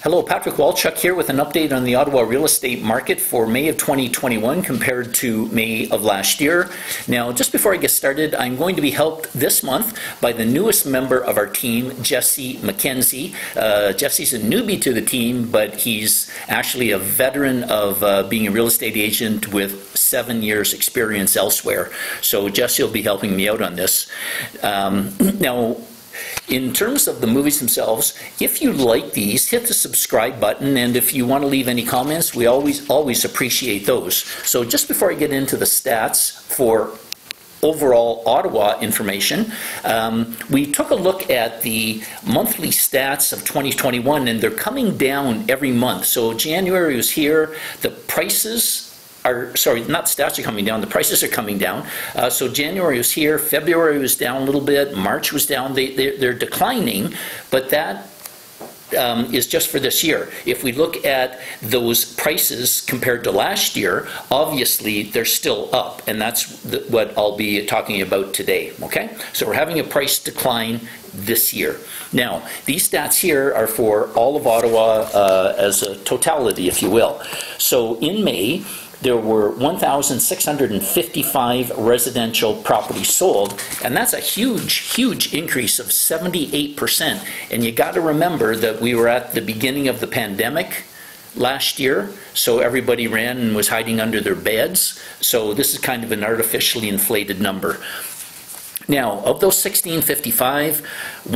Hello, Patrick Walchuk here with an update on the Ottawa real estate market for May of 2021 compared to May of last year. Now, just before I get started, I'm going to be helped this month by the newest member of our team, Jesse MacKenzie. Jesse's a newbie to the team, but he's actually a veteran of being a real estate agent with 7 years experience elsewhere. So Jesse will be helping me out on this. Now, in terms of the movies themselves, if you like these, hit the subscribe button, and if you want to leave any comments, we always appreciate those. So just before I get into the stats for overall Ottawa information, we took a look at the monthly stats of 2021, and they're coming down every month. So January was here, the prices not stats are coming down, the prices are coming down. So January was here, February was down a little bit, March was down, they're declining, but that is just for this year. If we look at those prices compared to last year, obviously they're still up, and that's what I'll be talking about today, okay? So we're having a price decline this year. Now, these stats here are for all of Ottawa as a totality, if you will. So in May, there were 1,655 residential properties sold, and that's a huge increase of 78%. And you got to remember that we were at the beginning of the pandemic last year, so everybody ran and was hiding under their beds. So this is kind of an artificially inflated number. Now, of those 1,655,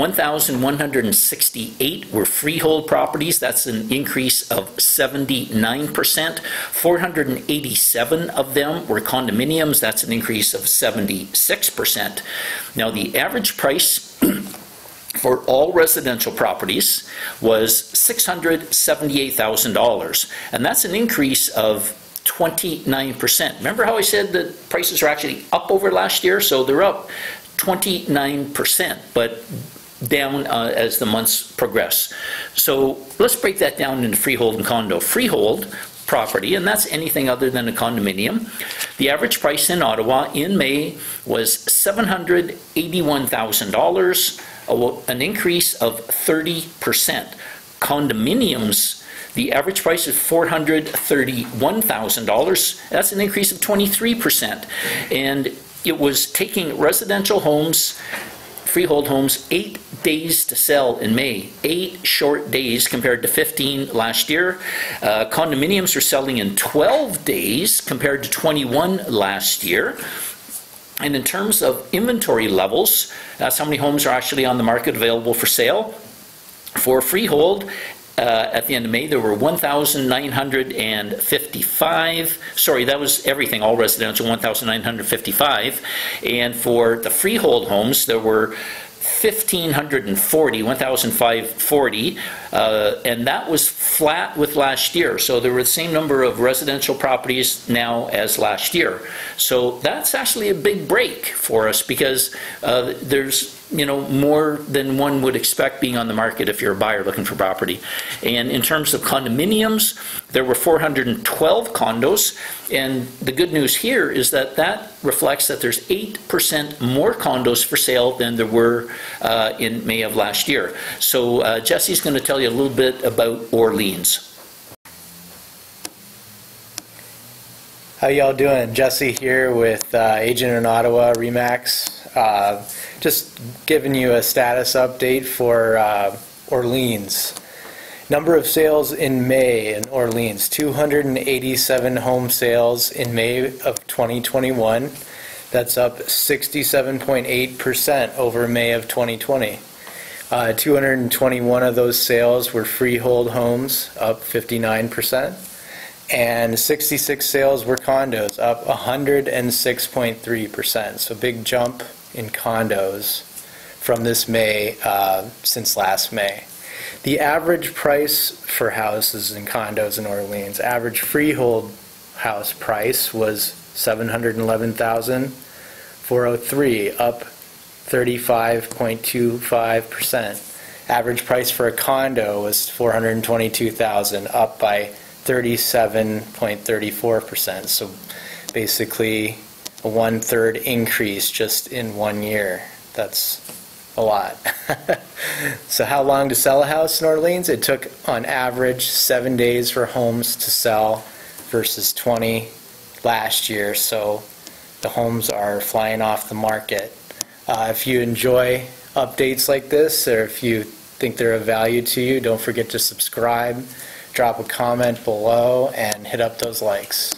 1,168 were freehold properties. That's an increase of 79%. 487 of them were condominiums. That's an increase of 76%. Now, the average price for all residential properties was $678,000, and that's an increase of 29%. Remember how I said that prices are actually up over last year? So they're up 29%, but down as the months progress. So let's break that down into freehold and condo. Freehold property, and that's anything other than a condominium. The average price in Ottawa in May was $781,000, an increase of 30%. Condominiums, the average price is $431,000. That's an increase of 23%. And it was taking residential homes, freehold homes, 8 days to sell in May. 8 short days compared to 15 last year. Condominiums are selling in 12 days compared to 21 last year. And in terms of inventory levels, that's how many homes are actually on the market available for sale. For freehold, at the end of May, there were 1,955. Sorry, that was everything, all residential, 1,955. And for the freehold homes, there were 1,540, and that was flat with last year. So there were the same number of residential properties now as last year. So that's actually a big break for us, because there's more than one would expect being on the market if you're a buyer looking for property. And in terms of condominiums, there were 412 condos, and the good news here is that that reflects that there's 8% more condos for sale than there were in May of last year. So Jesse's going to tell you a little bit about Orleans. How y'all doing? Jesse here with Agent in Ottawa, Remax. Just giving you a status update for Orleans. Number of sales in May in Orleans, 287 home sales in May of 2021. That's up 67.8% over May of 2020. 221 of those sales were freehold homes, up 59%. And 66 sales were condos, up 106.3%. So big jump in condos from this May since last May. The average price for houses and condos in Orleans, average freehold house price was $711,403, up 35.25%. Average price for a condo was $422,000, up by 37.34%. So basically a 1/3 increase just in 1 year. That's a lot. So how long to sell a house in Orleans? It took on average 7 days for homes to sell versus 20 last year. So the homes are flying off the market. If you enjoy updates like this, or if you think they're of value to you, don't forget to subscribe, drop a comment below, and hit up those likes.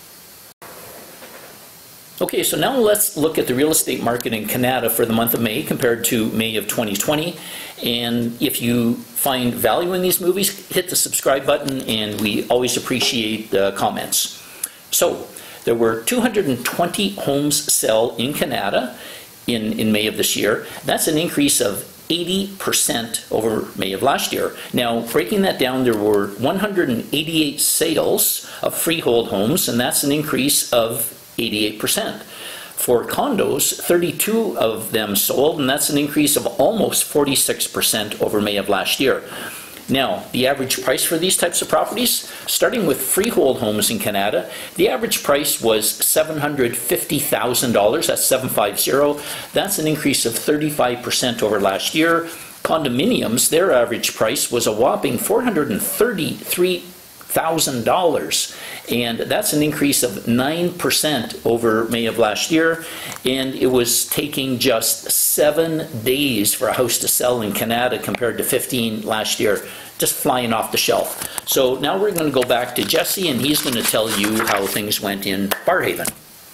Okay, so now let's look at the real estate market in Kanata for the month of May compared to May of 2020. And if you find value in these movies, hit the subscribe button, and we always appreciate comments. So there were 220 homes sell in Kanata in May of this year. That's an increase of 80% over May of last year. Now, breaking that down, there were 188 sales of freehold homes, and that's an increase of 88%. For condos, 32 of them sold, and that's an increase of almost 46% over May of last year. Now, the average price for these types of properties, starting with freehold homes in Kanata, the average price was $750,000, that's 750. That's an increase of 35% over last year. Condominiums, their average price was a whopping $433,000, and that's an increase of 9% over May of last year, and it was taking just 7 days for a house to sell in Kanata compared to 15 last year, just flying off the shelf. So now we're going to go back to Jesse, and he's going to tell you how things went in Barrhaven.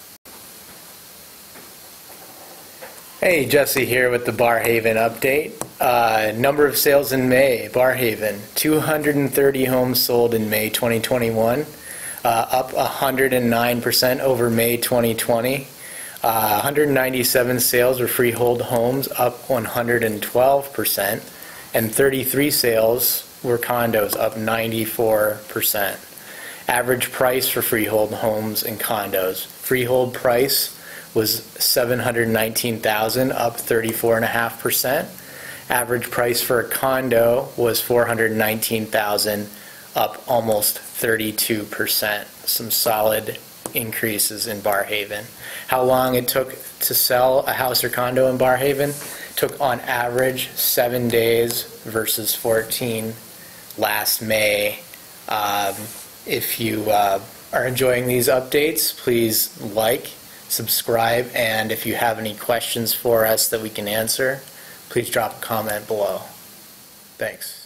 Hey, Jesse here with the Barrhaven update. Number of sales in May, Barrhaven, 230 homes sold in May 2021, up 109% over May 2020. 197 sales were freehold homes, up 112%, and 33 sales were condos, up 94%. Average price for freehold homes and condos. Freehold price was $719,000, up 34.5%. Average price for a condo was $419,000, up almost 32%. Some solid increases in Barrhaven. How long it took to sell a house or condo in Barrhaven? Took on average 7 days versus 14 last May. If you are enjoying these updates, please like, subscribe, and if you have any questions for us that we can answer, please drop a comment below. Thanks.